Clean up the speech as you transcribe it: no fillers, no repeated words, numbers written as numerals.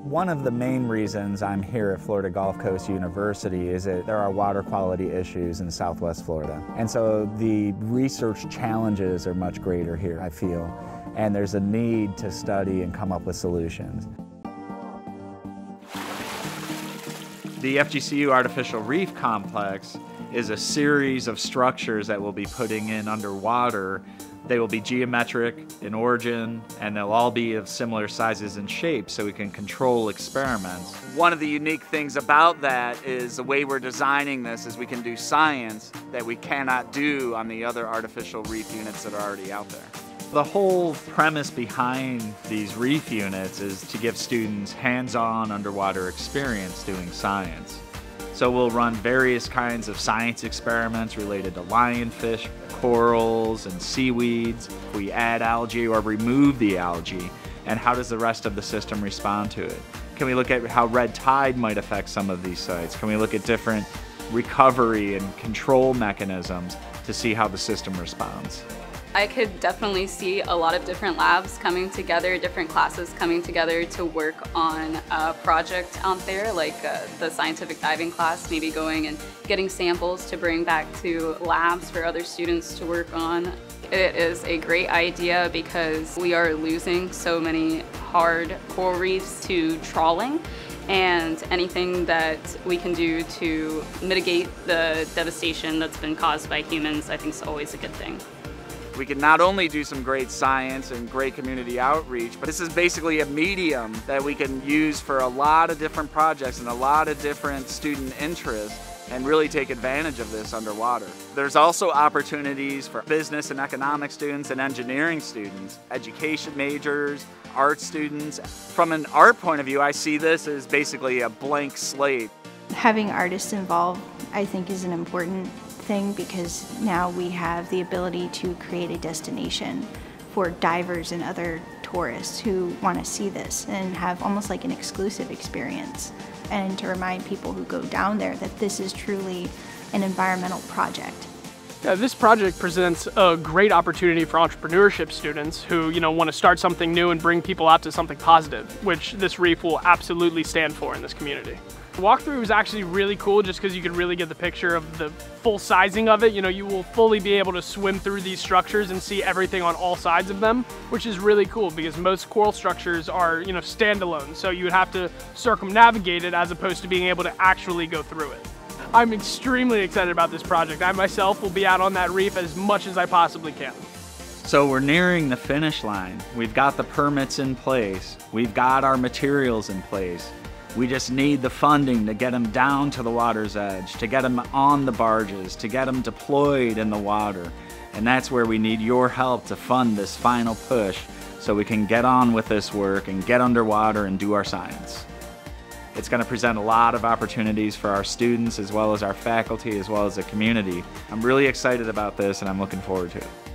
One of the main reasons I'm here at Florida Gulf Coast University is that there are water quality issues in Southwest Florida. And so the research challenges are much greater here, I feel, and there's a need to study and come up with solutions. The FGCU Artificial Reef Complex is a series of structures that we'll be putting in underwater. They will be geometric in origin, and they'll all be of similar sizes and shapes so we can control experiments. One of the unique things about that is the way we're designing this is we can do science that we cannot do on the other artificial reef units that are already out there. The whole premise behind these reef units is to give students hands-on underwater experience doing science. So we'll run various kinds of science experiments related to lionfish, corals, and seaweeds. We add algae or remove the algae, and how does the rest of the system respond to it? Can we look at how red tide might affect some of these sites? Can we look at different recovery and control mechanisms to see how the system responds? I could definitely see a lot of different labs coming together, different classes coming together to work on a project out there, like the scientific diving class, maybe going and getting samples to bring back to labs for other students to work on. It is a great idea because we are losing so many hard coral reefs to trawling, and anything that we can do to mitigate the devastation that's been caused by humans, I think is always a good thing. We can not only do some great science and great community outreach, but this is basically a medium that we can use for a lot of different projects and a lot of different student interests and really take advantage of this underwater. There's also opportunities for business and economic students and engineering students, education majors, art students. From an art point of view, I see this as basically a blank slate. Having artists involved, I think, is an important thing because now we have the ability to create a destination for divers and other tourists who want to see this and have almost like an exclusive experience, and to remind people who go down there that this is truly an environmental project. Yeah, this project presents a great opportunity for entrepreneurship students who, want to start something new and bring people out to something positive, which this reef will absolutely stand for in this community. The walkthrough was actually really cool just because you could really get the picture of the full sizing of it. You will fully be able to swim through these structures and see everything on all sides of them, which is really cool because most coral structures are, standalone. So you would have to circumnavigate it as opposed to being able to actually go through it. I'm extremely excited about this project. I myself will be out on that reef as much as I possibly can. So we're nearing the finish line. We've got the permits in place. We've got our materials in place. We just need the funding to get them down to the water's edge, to get them on the barges, to get them deployed in the water. And that's where we need your help to fund this final push so we can get on with this work and get underwater and do our science. It's going to present a lot of opportunities for our students as well as our faculty as well as the community. I'm really excited about this and I'm looking forward to it.